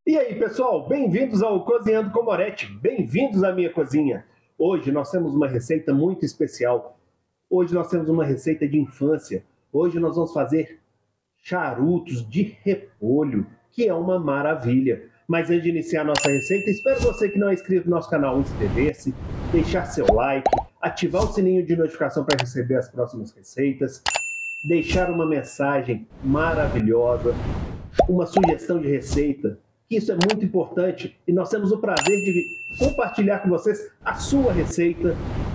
E aí, pessoal, bem-vindos ao Cozinhando com Moretti, bem-vindos à minha cozinha. Hoje nós temos uma receita muito especial. Hoje nós temos uma receita de infância. Hoje nós vamos fazer charutos de repolho, que é uma maravilha. Mas antes de iniciar a nossa receita, espero você que não é inscrito no nosso canal inscrever-se, deixar seu like, ativar o sininho de notificação para receber as próximas receitas, deixar uma mensagem maravilhosa, uma sugestão de receita. Isso é muito importante e nós temos o prazer de compartilhar com vocês a sua receita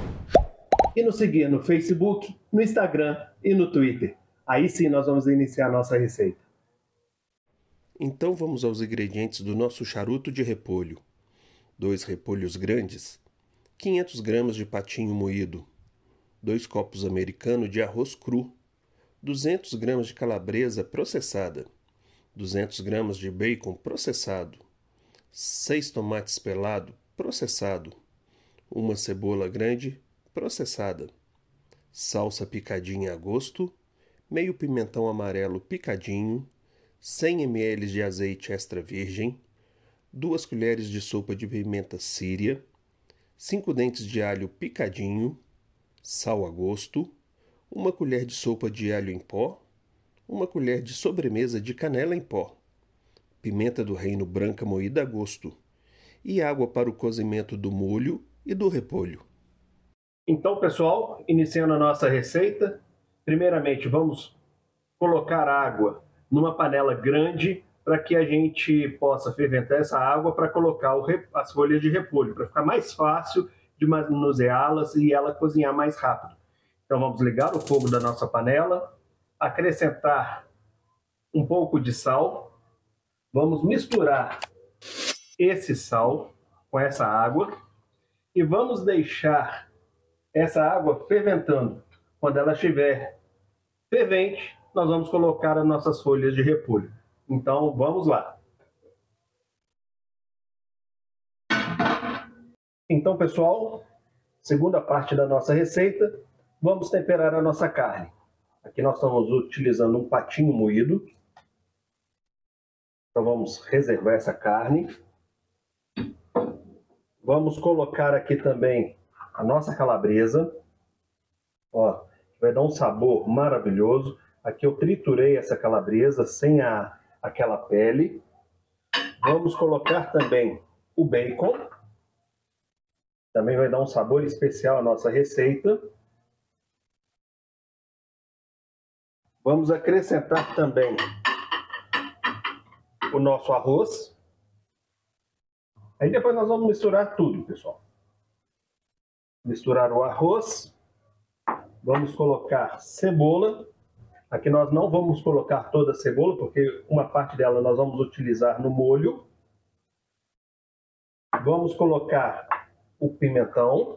e nos seguir no Facebook, no Instagram e no Twitter. Aí sim nós vamos iniciar a nossa receita. Então vamos aos ingredientes do nosso charuto de repolho. 2 repolhos grandes, 500 gramas de patinho moído, 2 copos americanos de arroz cru, 200 gramas de calabresa processada, 200 gramas de bacon processado, 6 tomates pelados processado, 1 cebola grande processada, salsa picadinha a gosto, meio pimentão amarelo picadinho, 100 ml de azeite extra virgem, 2 colheres de sopa de pimenta síria, 5 dentes de alho picadinho, sal a gosto, 1 colher de sopa de alho em pó, 1 colher de sobremesa de canela em pó, pimenta do reino branca moída a gosto e água para o cozimento do molho e do repolho. Então, pessoal, iniciando a nossa receita, primeiramente vamos colocar água numa panela grande para que a gente possa ferventar essa água para colocar as folhas de repolho, para ficar mais fácil de manuseá-las e ela cozinhar mais rápido. Então vamos ligar o fogo da nossa panela, acrescentar um pouco de sal, vamos misturar esse sal com essa água e vamos deixar essa água ferventando. Quando ela estiver fervente, nós vamos colocar as nossas folhas de repolho. Então vamos lá. Então, pessoal, segunda parte da nossa receita, vamos temperar a nossa carne. Aqui nós estamos utilizando um patinho moído. Então vamos reservar essa carne. Vamos colocar aqui também a nossa calabresa. Ó, vai dar um sabor maravilhoso. Aqui eu triturei essa calabresa sem aquela pele. Vamos colocar também o bacon. Também vai dar um sabor especial à nossa receita. Vamos acrescentar também o nosso arroz. Aí depois nós vamos misturar tudo, pessoal. Misturar o arroz. Vamos colocar cebola. Aqui nós não vamos colocar toda a cebola, porque uma parte dela nós vamos utilizar no molho. Vamos colocar o pimentão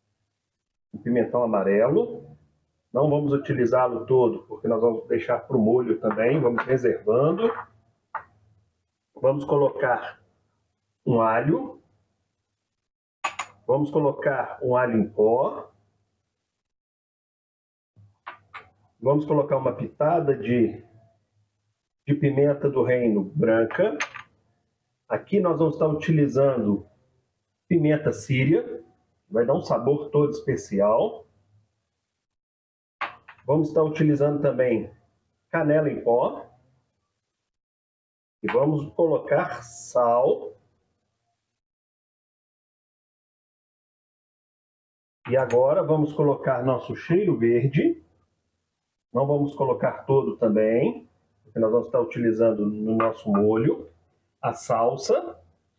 amarelo. Não vamos utilizá-lo todo, porque nós vamos deixar para o molho também, vamos reservando. Vamos colocar um alho. Vamos colocar um alho em pó. Vamos colocar uma pitada de pimenta do reino branca. Aqui nós vamos estar utilizando pimenta síria, vai dar um sabor todo especial. Vamos estar utilizando também canela em pó. E vamos colocar sal. E agora vamos colocar nosso cheiro verde. Não vamos colocar todo também, porque nós vamos estar utilizando no nosso molho a salsa.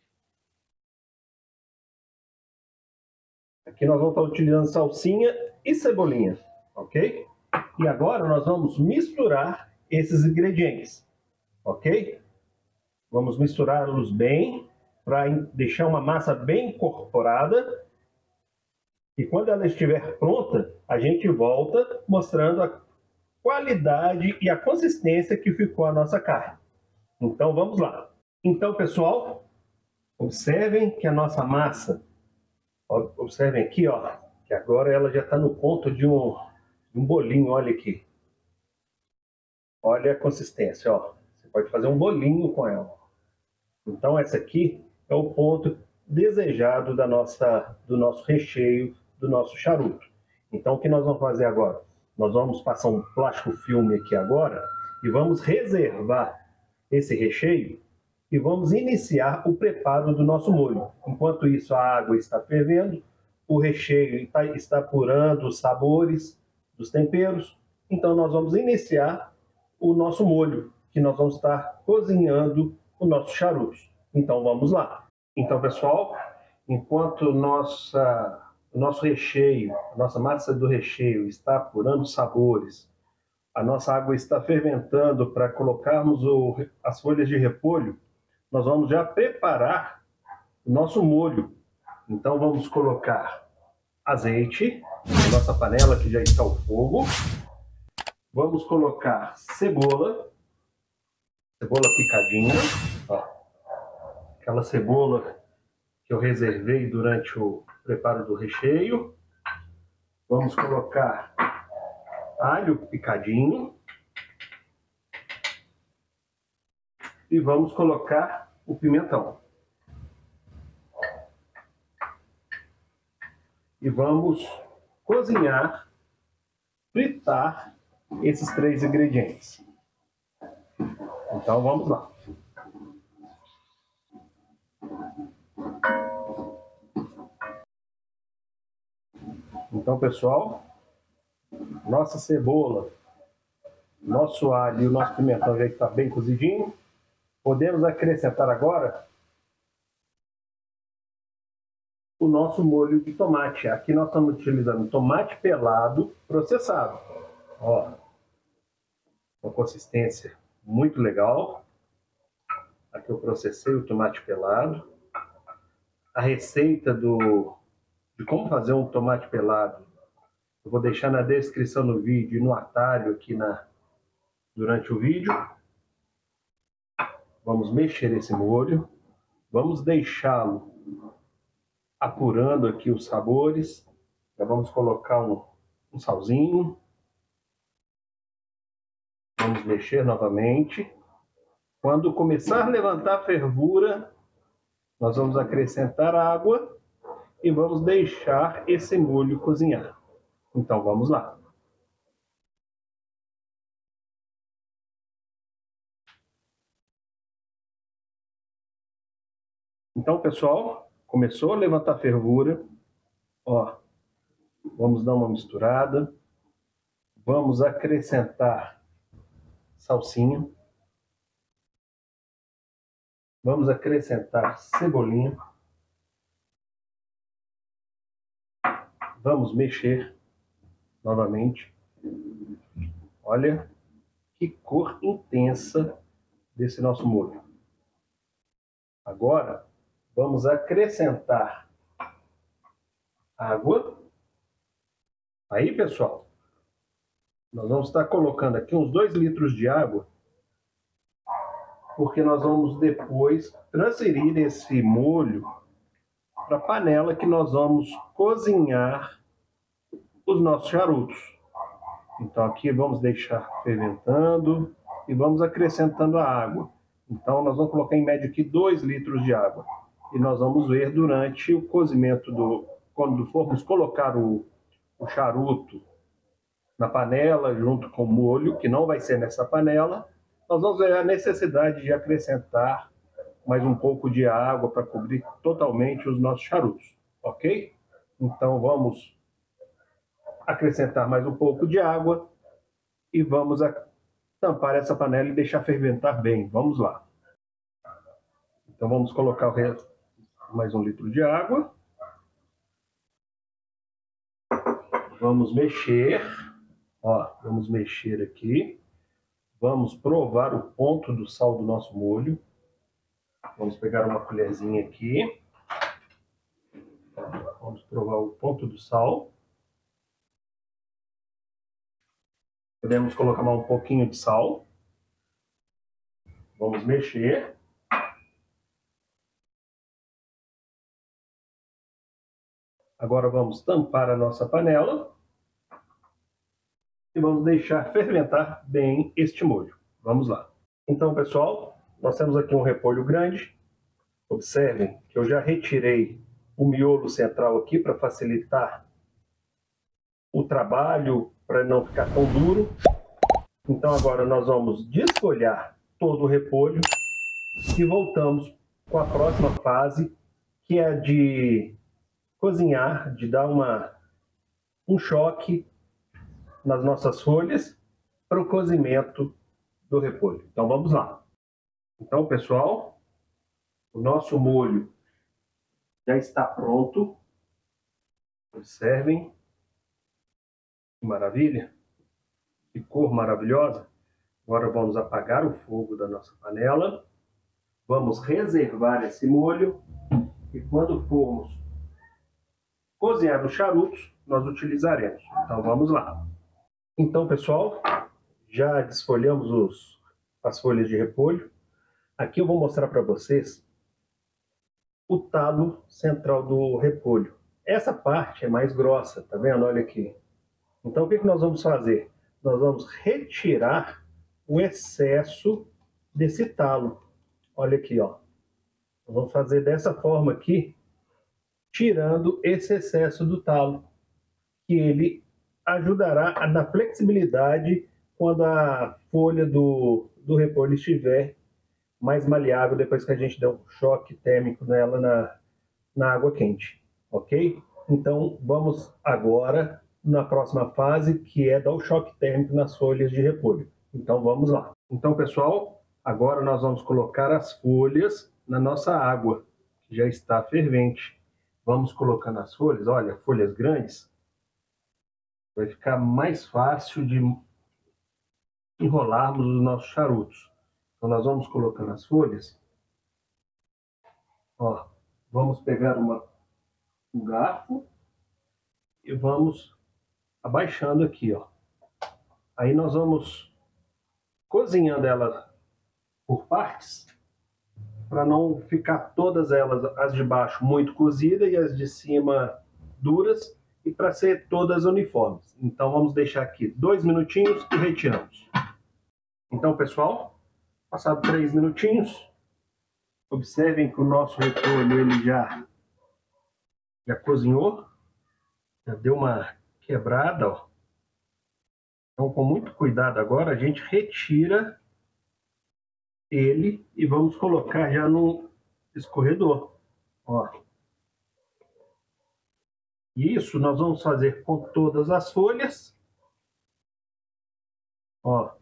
Aqui nós vamos estar utilizando salsinha e cebolinha, ok? E agora nós vamos misturar esses ingredientes, ok? Vamos misturá-los bem, para deixar uma massa bem incorporada. E quando ela estiver pronta, a gente volta mostrando a qualidade e a consistência que ficou a nossa carne. Então vamos lá. Então, pessoal, observem que a nossa massa, observem aqui, ó, que agora ela já está no ponto de um bolinho, olha aqui. Olha a consistência, ó. Você pode fazer um bolinho com ela. Então, esse aqui é o ponto desejado do nosso recheio, do nosso charuto. Então, o que nós vamos fazer agora? Nós vamos passar um plástico filme aqui agora e vamos reservar esse recheio e vamos iniciar o preparo do nosso molho. Enquanto isso, a água está fervendo, o recheio está apurando os sabores dos temperos. Então, nós vamos iniciar o nosso molho, que nós vamos estar cozinhando o nosso charuto. Então, vamos lá. Então, pessoal, enquanto o nosso recheio, a nossa massa do recheio está apurando sabores, a nossa água está ferventando para colocarmos as folhas de repolho, nós vamos já preparar o nosso molho. Então, vamos colocar azeite na nossa panela que já está ao fogo. Vamos colocar cebola picadinha, ó, aquela cebola que eu reservei durante o preparo do recheio. Vamos colocar alho picadinho e vamos colocar o pimentão. E vamos cozinhar, fritar esses 3 ingredientes. Então vamos lá. Então, pessoal, nossa cebola, nosso alho e o nosso pimentão já está bem cozidinho. Podemos acrescentar agora o nosso molho de tomate. Aqui nós estamos utilizando tomate pelado processado. Ó, uma consistência muito legal. Aqui eu processei o tomate pelado. A receita de como fazer um tomate pelado eu vou deixar na descrição do vídeo e no atalho aqui durante o vídeo. Vamos mexer esse molho. Vamos deixá-lo apurando aqui os sabores. Já vamos colocar um salzinho. Vamos mexer novamente. Quando começar a levantar a fervura, nós vamos acrescentar água e vamos deixar esse molho cozinhar. Então vamos lá. Então, pessoal, começou a levantar a fervura. Ó, vamos dar uma misturada. Vamos acrescentar salsinha. Vamos acrescentar cebolinha. Vamos mexer novamente. Olha que cor intensa desse nosso molho. Agora, vamos acrescentar água. Aí, pessoal, nós vamos estar colocando aqui uns 2 litros de água, porque nós vamos depois transferir esse molho para a panela que nós vamos cozinhar os nossos charutos. Então aqui vamos deixar ferventando e vamos acrescentando a água. Então nós vamos colocar em média aqui 2 litros de água. E nós vamos ver durante o cozimento, quando formos colocar o charuto na panela junto com o molho, que não vai ser nessa panela, nós vamos ver a necessidade de acrescentar mais um pouco de água para cobrir totalmente os nossos charutos, ok? Então vamos acrescentar mais um pouco de água e vamos tampar essa panela e deixar ferventar bem. Vamos lá. Então vamos colocar mais 1 litro de água. Vamos mexer. Ó, vamos mexer aqui. Vamos provar o ponto do sal do nosso molho. Vamos pegar uma colherzinha aqui. Vamos provar o ponto do sal. Podemos colocar mais um pouquinho de sal. Vamos mexer. Agora vamos tampar a nossa panela. E vamos deixar ferventar bem este molho. Vamos lá. Então, pessoal, nós temos aqui um repolho grande. Observem que eu já retirei o miolo central aqui para facilitar o trabalho, para não ficar tão duro. Então agora nós vamos desfolhar todo o repolho e voltamos com a próxima fase, que é a de cozinhar, de dar um choque nas nossas folhas para o cozimento do repolho. Então vamos lá. Então, pessoal, o nosso molho já está pronto. Observem. Que maravilha. Que cor maravilhosa. Agora vamos apagar o fogo da nossa panela. Vamos reservar esse molho. E quando formos cozinhar os charutos, nós utilizaremos. Então vamos lá. Então, pessoal, já desfolhamos as folhas de repolho. Aqui eu vou mostrar para vocês o talo central do repolho. Essa parte é mais grossa, tá vendo? Olha aqui. Então o que nós vamos fazer? Nós vamos retirar o excesso desse talo. Olha aqui, ó. Nós vamos fazer dessa forma aqui, tirando esse excesso do talo, que ele ajudará na flexibilidade quando a folha do repolho estiver mais maleável depois que a gente der um choque térmico nela na água quente, ok? Então vamos agora na próxima fase, que é dar o choque térmico nas folhas de repolho. Então vamos lá. Então, pessoal, agora nós vamos colocar as folhas na nossa água, que já está fervente. Vamos colocando as folhas, olha, folhas grandes. Vai ficar mais fácil de enrolarmos os nossos charutos. Então nós vamos colocando as folhas. Ó, vamos pegar um garfo e vamos abaixando aqui, ó. Aí nós vamos cozinhando elas por partes, para não ficar todas elas, as de baixo muito cozidas e as de cima duras, e para ser todas uniformes. Então vamos deixar aqui 2 minutinhos e retiramos. Então, pessoal, passado 3 minutinhos, observem que o nosso repolho ele já cozinhou, já deu uma quebrada, ó. Então, com muito cuidado agora, a gente retira ele e vamos colocar já no escorredor, ó. E isso nós vamos fazer com todas as folhas, ó.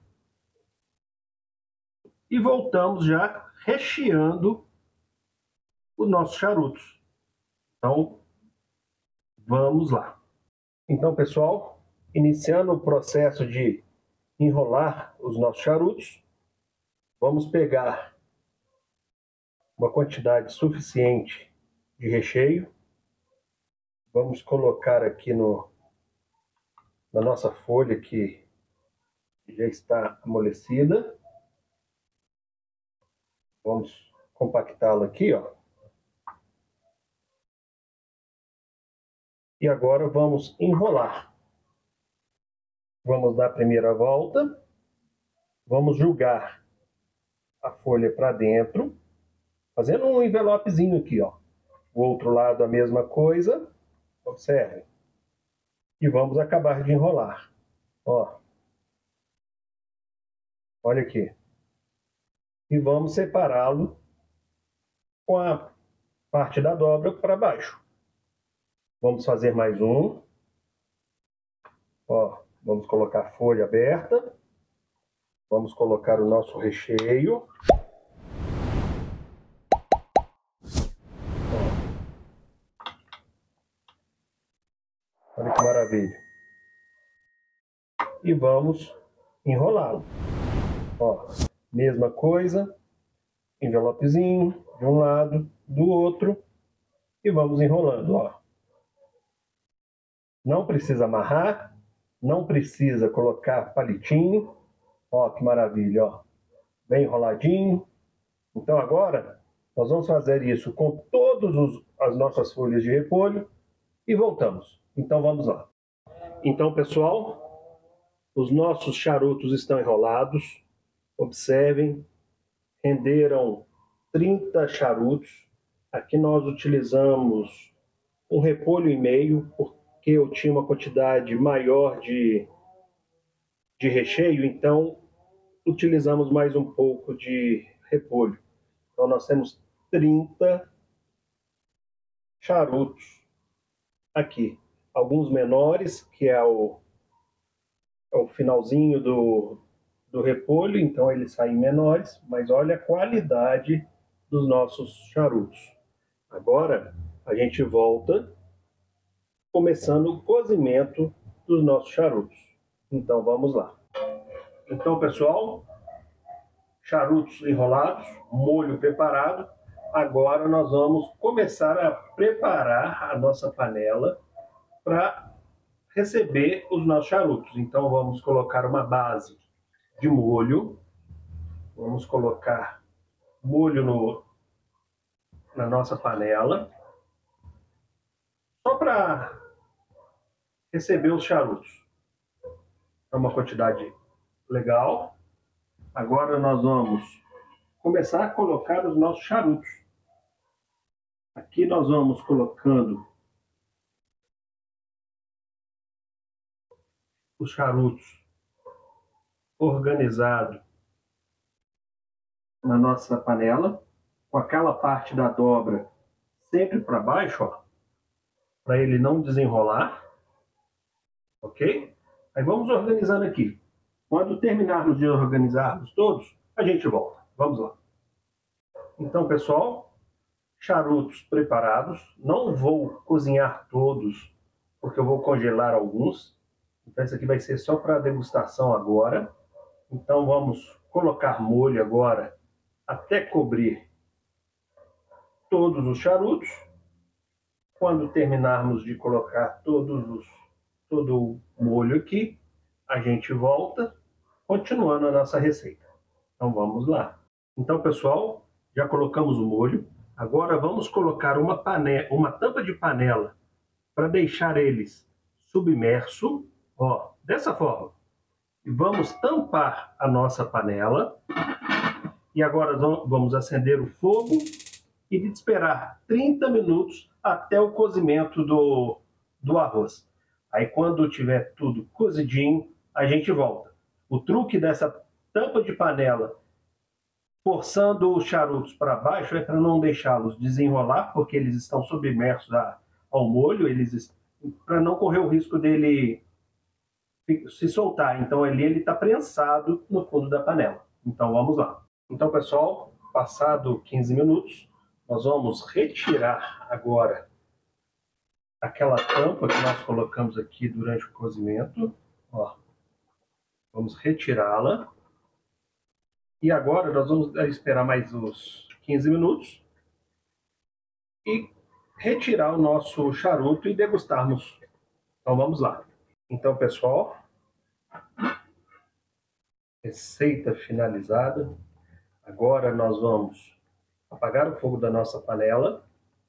E voltamos já recheando os nossos charutos. Então, vamos lá. Então, pessoal, iniciando o processo de enrolar os nossos charutos, vamos pegar uma quantidade suficiente de recheio. Vamos colocar aqui na nossa folha que já está amolecida. Vamos compactá-la aqui, ó. E agora vamos enrolar. Vamos dar a primeira volta. Vamos jogar a folha para dentro, fazendo um envelopezinho aqui, ó. O outro lado a mesma coisa. Observe. E vamos acabar de enrolar. Ó. Olha aqui. E vamos separá-lo com a parte da dobra para baixo. Vamos fazer mais um. Ó, vamos colocar a folha aberta. Vamos colocar o nosso recheio. Olha que maravilha. E vamos enrolá-lo. Ó, mesma coisa. Envelopezinho de um lado, do outro. E vamos enrolando, ó. Não precisa amarrar, não precisa colocar palitinho. Ó, que maravilha, ó. Bem enroladinho. Então agora nós vamos fazer isso com todas as nossas folhas de repolho e voltamos. Então vamos lá. Então, pessoal, os nossos charutos estão enrolados. Observem, renderam 30 charutos. Aqui nós utilizamos 1,5 repolho, porque eu tinha uma quantidade maior de recheio, então utilizamos mais um pouco de repolho. Então nós temos 30 charutos aqui. Alguns menores, que é o finalzinho do repolho, então eles saem menores, mas olha a qualidade dos nossos charutos. Agora a gente volta começando o cozimento dos nossos charutos. Então vamos lá. Então, pessoal, charutos enrolados, molho preparado. Agora nós vamos começar a preparar a nossa panela para receber os nossos charutos. Então vamos colocar uma base de molho. Vamos colocar molho na nossa panela, só para receber os charutos. É uma quantidade legal. Agora nós vamos começar a colocar os nossos charutos. Aqui nós vamos colocando os charutos organizados na nossa panela, com aquela parte da dobra sempre para baixo, ó, para ele não desenrolar, ok? Aí vamos organizando aqui. Quando terminarmos de organizarmos todos, a gente volta. Vamos lá. Então, pessoal, charutos preparados. Não vou cozinhar todos, porque eu vou congelar alguns. Então, isso aqui vai ser só para degustação agora. Então, vamos colocar molho agora até cobrir todos os charutos. Quando terminarmos de colocar todo o molho aqui, a gente volta, continuando a nossa receita. Então vamos lá. Então, pessoal, já colocamos o molho. Agora vamos colocar uma tampa de panela para deixar eles submerso, ó, dessa forma. E vamos tampar a nossa panela. E agora vamos acender o fogo e esperar 30 minutos até o cozimento do arroz. Aí quando tiver tudo cozidinho, a gente volta. O truque dessa tampa de panela, forçando os charutos para baixo, é para não deixá-los desenrolar, porque eles estão submersos ao molho, para não correr o risco dele se soltar. Então ali ele está prensado no fundo da panela. Então vamos lá. Então, pessoal, passado 15 minutos, nós vamos retirar agora aquela tampa que nós colocamos aqui durante o cozimento. Ó, vamos retirá-la. E agora nós vamos esperar mais uns 15 minutos e retirar o nosso charuto e degustarmos. Então vamos lá. Então, pessoal, receita finalizada. Agora nós vamos apagar o fogo da nossa panela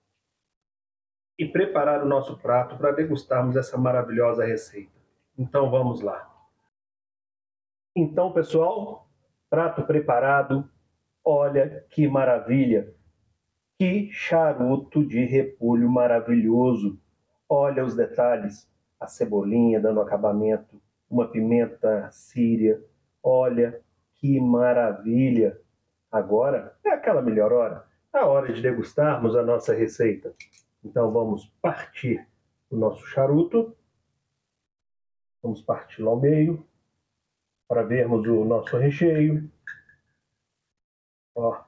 e preparar o nosso prato para degustarmos essa maravilhosa receita. Então vamos lá. Então, pessoal, prato preparado. Olha que maravilha! Que charuto de repolho maravilhoso! Olha os detalhes, a cebolinha dando acabamento, uma pimenta síria. Olha que maravilha! Agora é aquela melhor hora, a hora de degustarmos a nossa receita. Então vamos partir o nosso charuto. Vamos parti-lo ao meio para vermos o nosso recheio. Ó.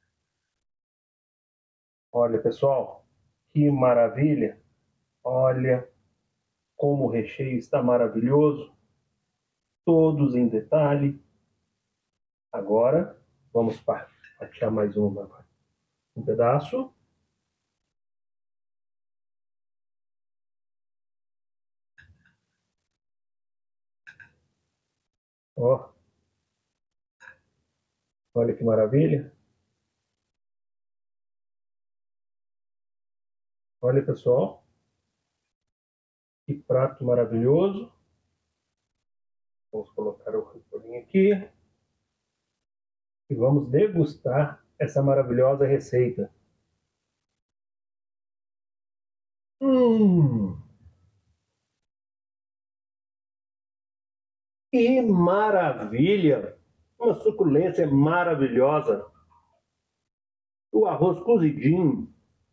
Olha, pessoal, que maravilha! Olha como o recheio está maravilhoso, todos em detalhe. Agora vamos fatiar mais um pedaço. Ó. Olha que maravilha! Olha, pessoal, que prato maravilhoso. Vamos colocar o repolhinho aqui e vamos degustar essa maravilhosa receita. Que maravilha! Uma suculência maravilhosa. O arroz cozidinho.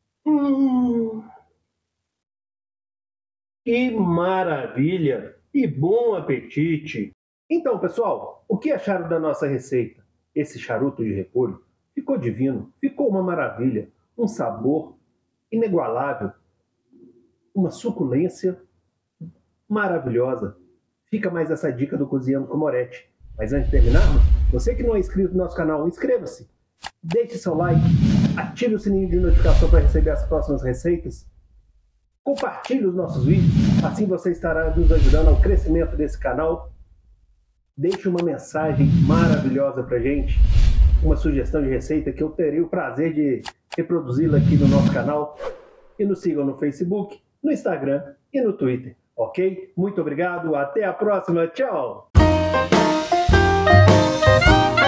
Que maravilha! E bom apetite! Então, pessoal, o que acharam da nossa receita? Esse charuto de repolho ficou divino, ficou uma maravilha, um sabor inigualável, uma suculência maravilhosa. Fica mais essa dica do Cozinhando com Moretti. Mas antes de terminarmos, você que não é inscrito no nosso canal, inscreva-se, deixe seu like, ative o sininho de notificação para receber as próximas receitas, compartilhe os nossos vídeos, assim você estará nos ajudando ao crescimento desse canal. Deixe uma mensagem maravilhosa pra gente, uma sugestão de receita que eu terei o prazer de reproduzi-la aqui no nosso canal. E nos sigam no Facebook, no Instagram e no Twitter, ok? Muito obrigado, até a próxima, tchau!